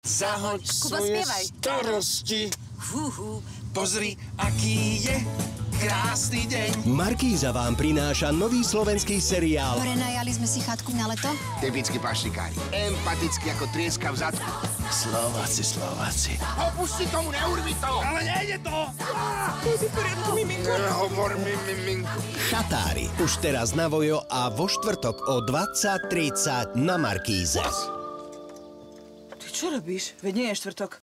Zahoď Kubo, svoje spievaj. starosti. Pozri, aký je krásny deň. Markíza vám prináša nový slovenský seriál Prenajali sme si chatku na leto? Typický pašlikári. Empatický ako trieska v zadku. Slováci. Opusti tomu, neurvi to! Ale nejde to! Nehovor mi, miminko. Chatári. Už teraz na Vojo a vo štvrtok o 20:30 na Markíze. Ty čo robíš? Veď nie je štvrtok.